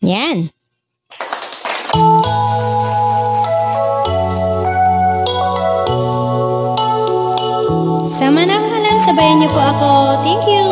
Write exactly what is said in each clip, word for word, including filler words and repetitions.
Yan. Sama na lang, sabayan niyo po ako. Thank you.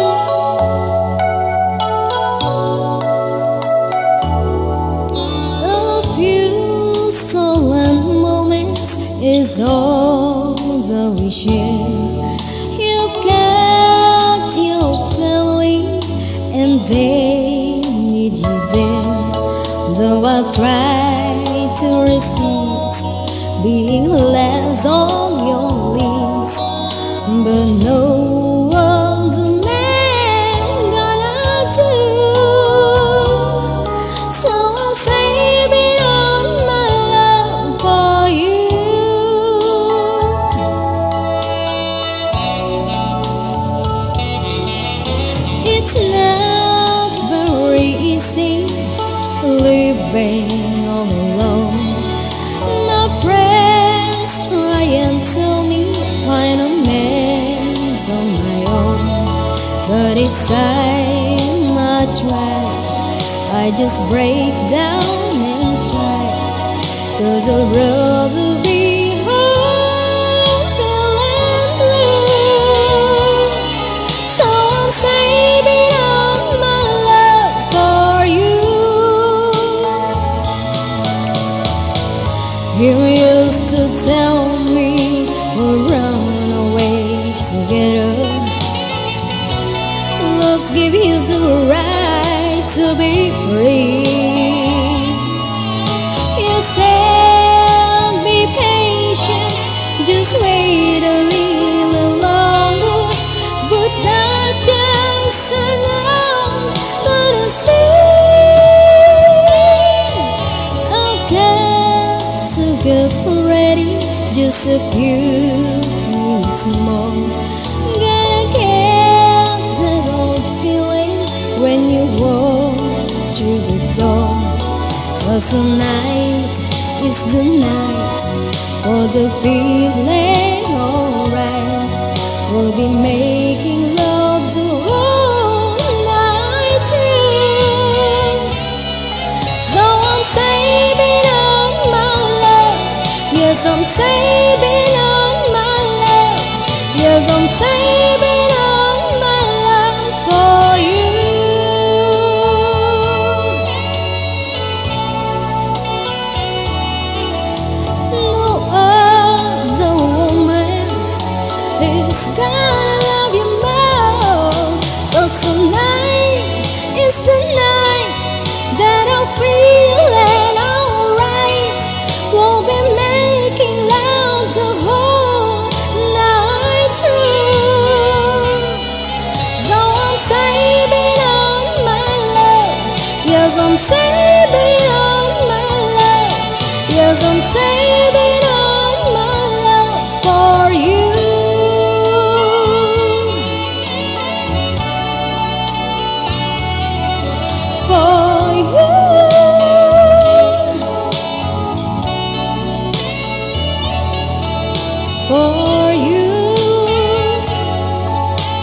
A few stolen moments is all that we share. You've got your family and they need you there. Though I try to resist being less on your list, but no other man gonna do. So I'll save it on my love for you. It's not very easy living all alone. My friends try and tell me find a man on my own, but it's time I try, I just break down and cry, 'cause I'd rather be home feeling blue. So I'm saving all my love for you. You used to tell me we'll run away together. Love's give you the right to be free. You said be patient, just wait a little longer, but not just enough. But I see I've got to get ready, just a few minutes more. Gotta get that old feeling when you walk through the door. 'Cause tonight is the night for the feeling alright. We'll be making love the whole night through. So I'm saving all my love. Yes, I'm saving